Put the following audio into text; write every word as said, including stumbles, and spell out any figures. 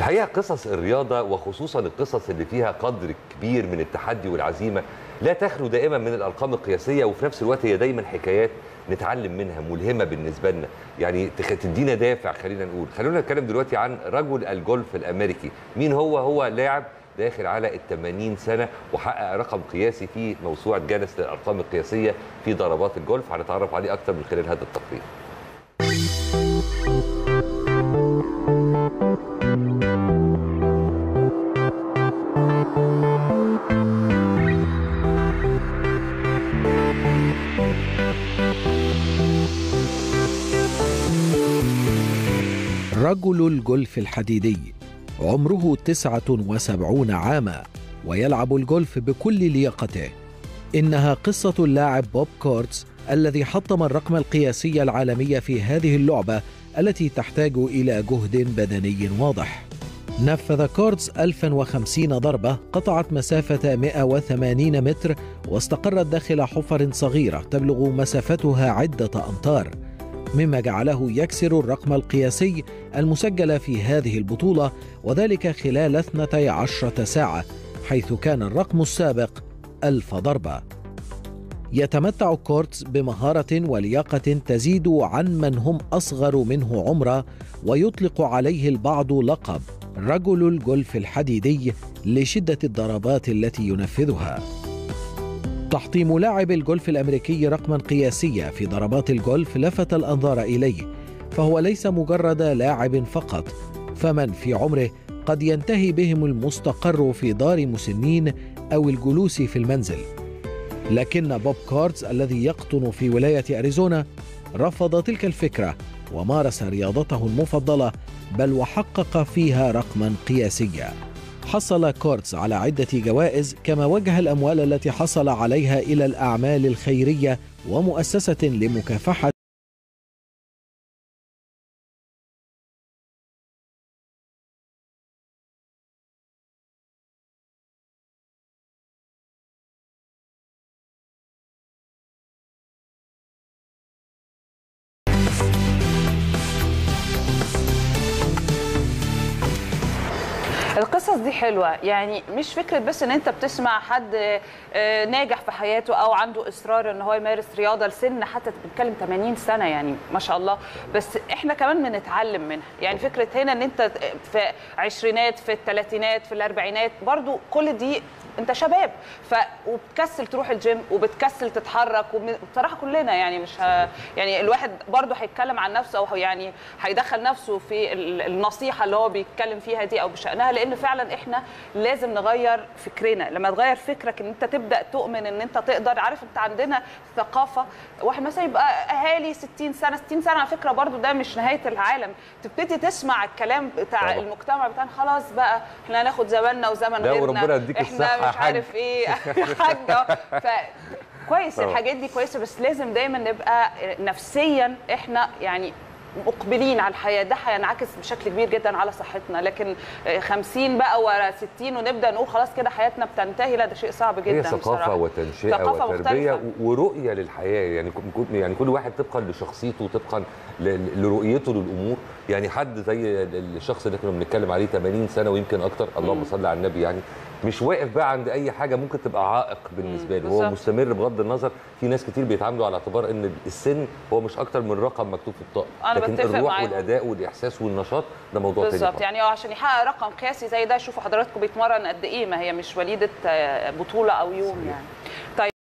الحقيقه قصص الرياضه وخصوصا القصص اللي فيها قدر كبير من التحدي والعزيمه لا تخلو دائما من الارقام القياسيه، وفي نفس الوقت هي دايما حكايات نتعلم منها، ملهمه بالنسبه لنا، يعني تدينا دافع. خلينا نقول خلونا نتكلم دلوقتي عن رجل الجولف الامريكي. مين هو؟ هو لاعب داخل على ال ثمانين سنه وحقق رقم قياسي في موسوعه جينيس للارقام القياسيه في ضربات الجولف. هنتعرف عليه اكتر من خلال هذا التقرير. رجل الجولف الحديدي عمره تسعة وسبعين عاما ويلعب الجولف بكل لياقته. إنها قصة اللاعب بوب كورتز الذي حطم الرقم القياسي العالمي في هذه اللعبة التي تحتاج إلى جهد بدني واضح. نفذ كورتز ألف وخمسين ضربة قطعت مسافة مئة وثمانين متر واستقرت داخل حفر صغيرة تبلغ مسافتها عدة أمتار، مما جعله يكسر الرقم القياسي المسجل في هذه البطولة، وذلك خلال اثنتي عشرة ساعة، حيث كان الرقم السابق ألف ضربة. يتمتع كورتز بمهارة ولياقة تزيد عن من هم أصغر منه عمرا، ويطلق عليه البعض لقب رجل الجولف الحديدي لشدة الضربات التي ينفذها. تحطيم لاعب الجولف الأمريكي رقما قياسيا في ضربات الجولف لفت الأنظار إليه، فهو ليس مجرد لاعب فقط، فمن في عمره قد ينتهي بهم المستقر في دار مسنين أو الجلوس في المنزل. لكن بوب كورتز الذي يقطن في ولاية أريزونا رفض تلك الفكرة ومارس رياضته المفضلة، بل وحقق فيها رقما قياسيا. حصل كورتز على عدة جوائز، كما وجه الأموال التي حصل عليها إلى الأعمال الخيرية ومؤسسة لمكافحة القصص دي حلوة، يعني مش فكرة بس ان انت بتسمع حد ناجح في حياته او عنده اصرار ان هو يمارس رياضة لسن حتى بنتكلم ثمانين سنة، يعني ما شاء الله، بس احنا كمان بنتعلم منها. يعني فكرة هنا ان انت في عشرينات، في الثلاثينات، في الاربعينات، برضو كل دي انت شباب ف وبتكسل تروح الجيم وبتكسل تتحرك، وبصراحه كلنا يعني مش ه... يعني الواحد برضو هيتكلم عن نفسه او يعني هيدخل نفسه في النصيحه اللي هو بيتكلم فيها دي او بشأنها، لان فعلا احنا لازم نغير فكرنا. لما تغير فكرك ان انت تبدا تؤمن ان انت تقدر، عارف انت عندنا ثقافه واحد مثلا يبقى اهالي ستين سنه، ستين سنه على فكره برضو ده مش نهايه العالم، تبتدي تسمع الكلام بتاع طبعا. المجتمع بتاعنا خلاص بقى احنا هناخد زماننا وزمن غيرنا، احنا مش عارف ايه حاجه ف كويس. الحاجات دي كويسه، بس لازم دايما نبقى نفسيا احنا يعني مقبلين على الحياه، ده هينعكس بشكل كبير جدا على صحتنا. لكن خمسين بقى ورا ستين ونبدا نقول خلاص كده حياتنا بتنتهي، لا ده شيء صعب جدا. هي ثقافه بصراحة. وتنشئه ثقافة وتربيه مختلفة. ورؤيه للحياه، يعني يعني كل واحد طبقا لشخصيته وطبقا لرؤيته للامور. يعني حد زي الشخص اللي كنا بنتكلم عليه ثمانين سنه ويمكن اكتر، اللهم صل على النبي، يعني مش واقف بقى عند اي حاجه ممكن تبقى عائق بالنسبه له، هو مستمر بغض النظر. في ناس كتير بيتعاملوا على اعتبار ان السن هو مش اكتر من رقم مكتوب في الطاقه، لكن الروح والاداء والاحساس والنشاط ده موضوع تاني بالظبط. يعني عشان يحقق رقم قياسي زي ده، شوفوا حضراتكم بيتمرن قد ايه، ما هي مش وليده بطوله او يوم يعني. طيب